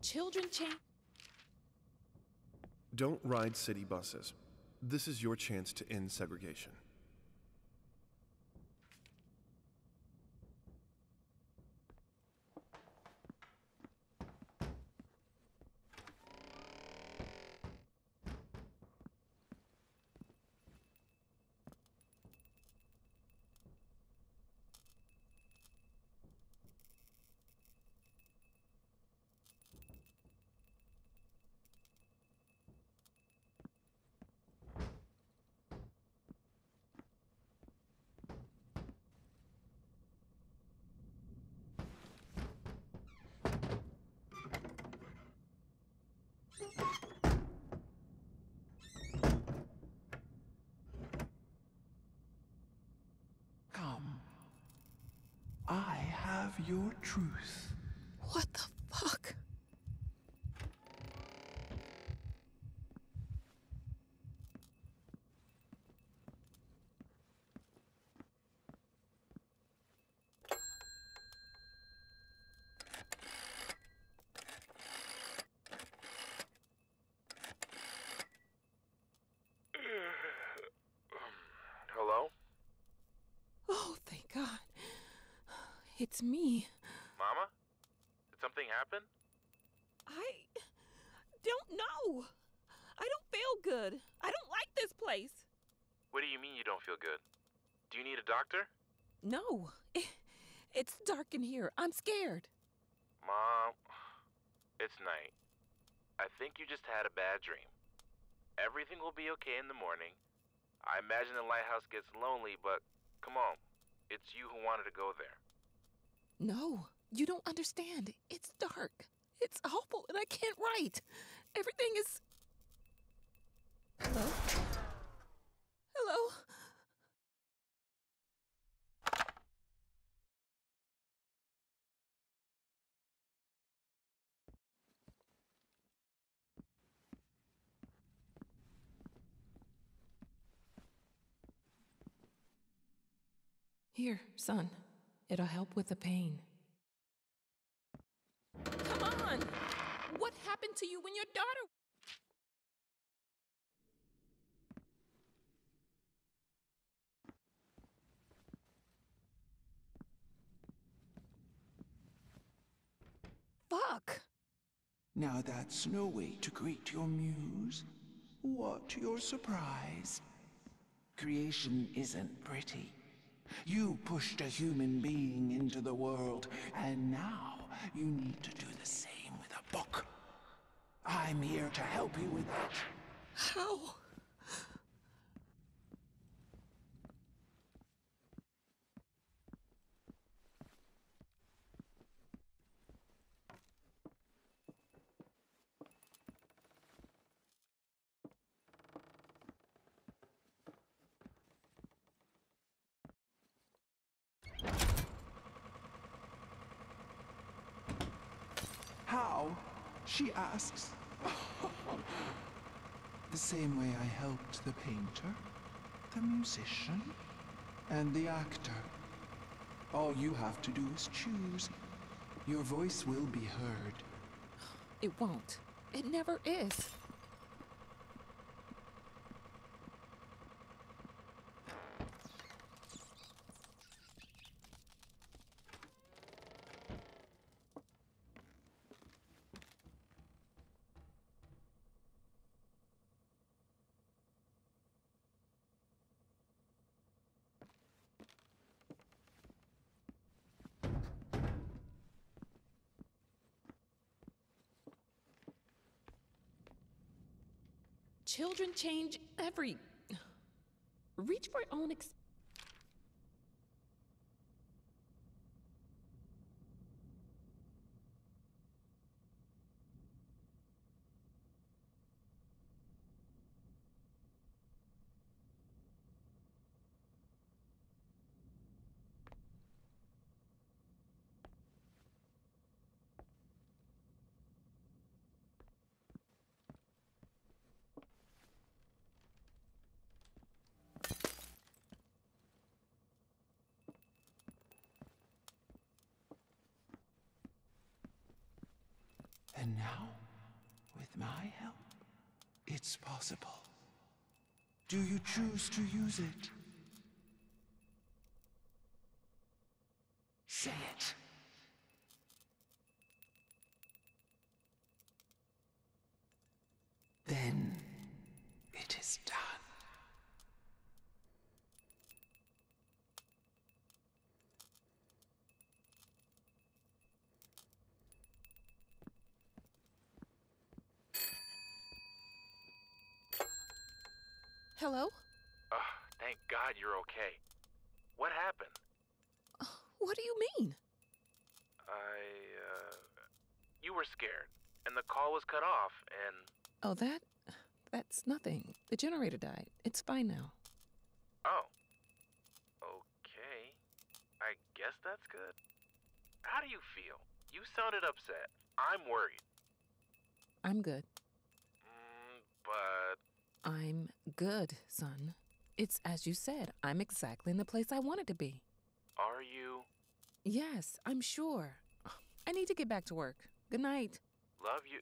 Children change. Don't ride city buses. This is your chance to end segregation. Come. I have your truth. What the fuck? Hello? Oh, thank God. It's me. Mama? Did something happen? I don't know. I don't feel good. I don't like this place. What do you mean you don't feel good? Do you need a doctor? No. It's dark in here. I'm scared. Mom, it's night. I think you just had a bad dream. Everything will be okay in the morning. I imagine the lighthouse gets lonely, but come on. It's you who wanted to go there. No, you don't understand. It's dark. It's awful, and I can't write. Everything is... Hello? Hello? Here, son. It'll help with the pain. Come on! What happened to you when your daughter... Fuck! Now that's no way to greet your muse. What your surprise? Creation isn't pretty. You pushed a human being into the world, and now you need to do the same with a book. I'm here to help you with that. How? How? She asks. The same way I helped the painter, the musician, and the actor. All you have to do is choose. Your voice will be heard. It won't. It never is. Children change every... Reach for your own And now, with my help, it's possible. Do you choose to use it? Say it. Then it is done. Hello? Thank God you're okay. What happened? What do you mean? You were scared, and the call was cut off, and... Oh, that's nothing. The generator died. It's fine now. Oh. Okay. I guess that's good. How do you feel? You sounded upset. I'm worried. I'm good. But... I'm good, son. It's as you said. I'm exactly in the place I wanted to be. Are you? Yes, I'm sure. I need to get back to work. Good night. Love you.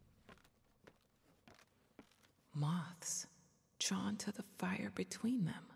Moths, drawn to the fire between them.